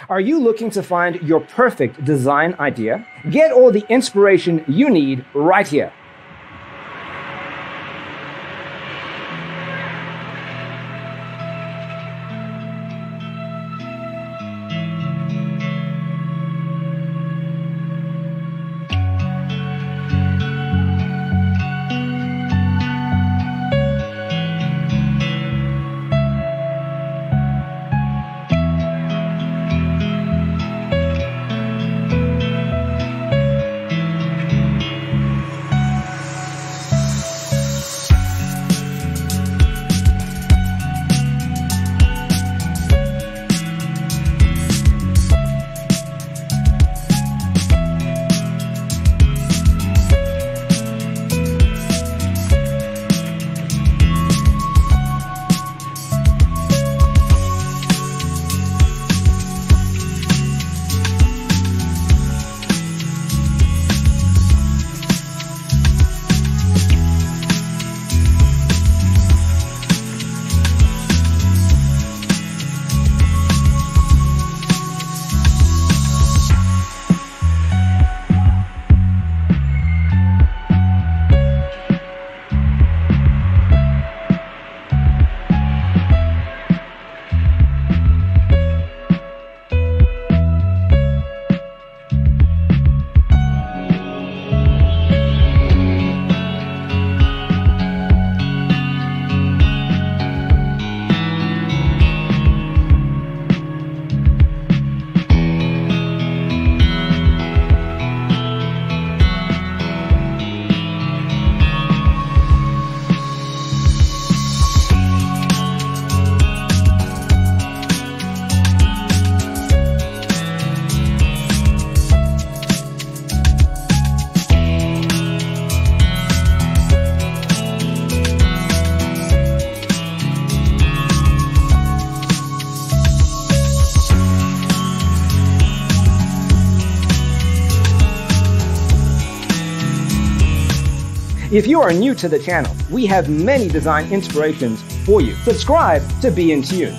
Are you looking to find your perfect design idea? Get all the inspiration you need right here. If you are new to the channel, we have many design inspirations for you. Subscribe to Be in Tune.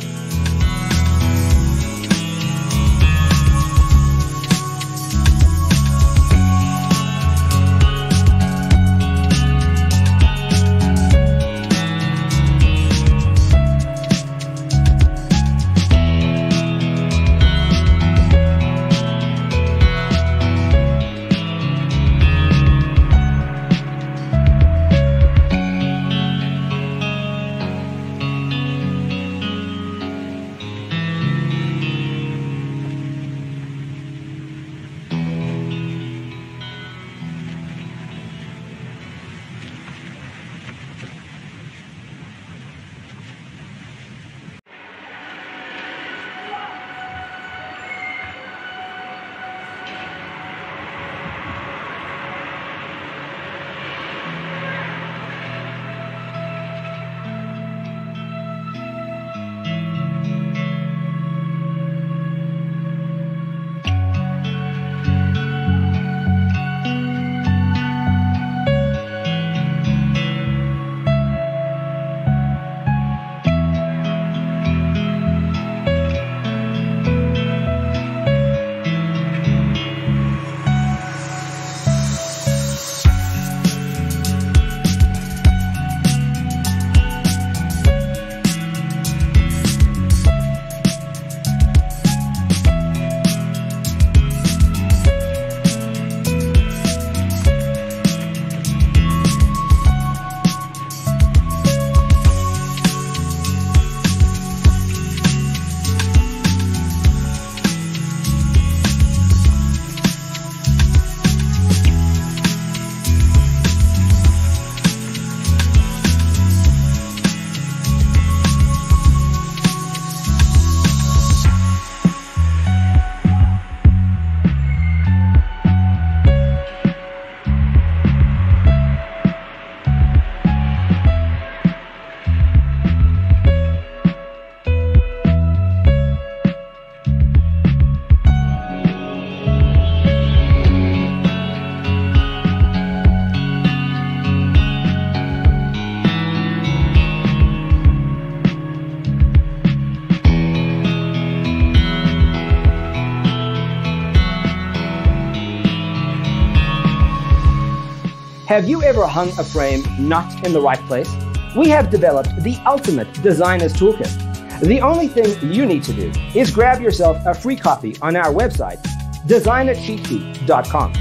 Have you ever hung a frame not in the right place? We have developed the ultimate designer's toolkit. The only thing you need to do is grab yourself a free copy on our website, designercheatsheet.com.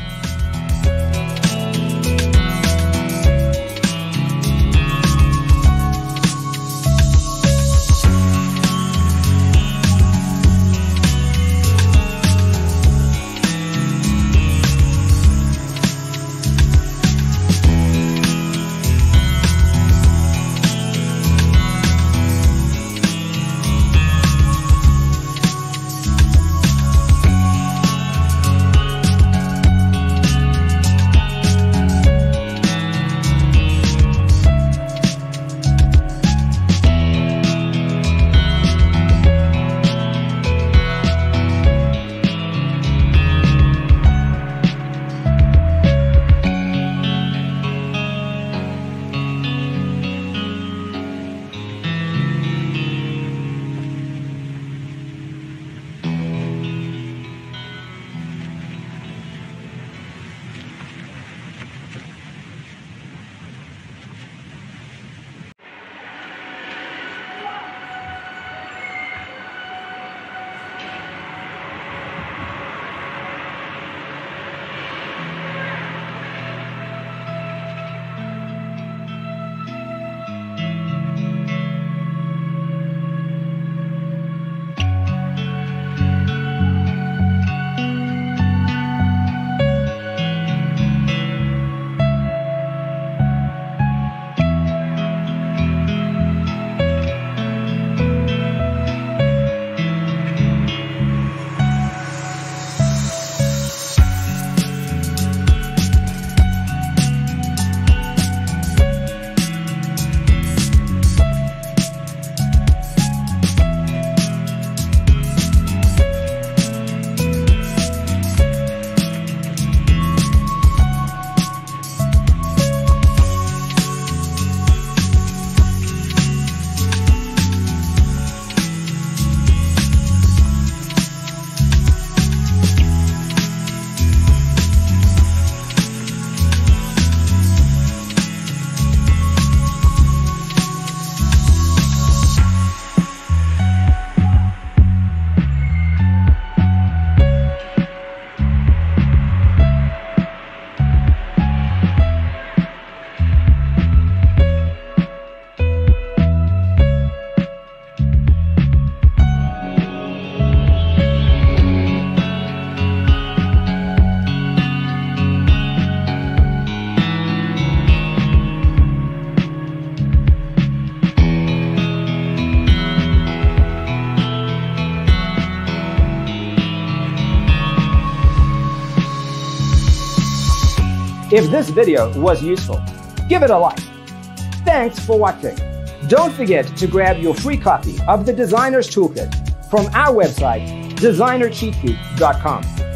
If this video was useful, give it a like. Thanks for watching. Don't forget to grab your free copy of the Designer's Toolkit from our website, designercheatsheet.com.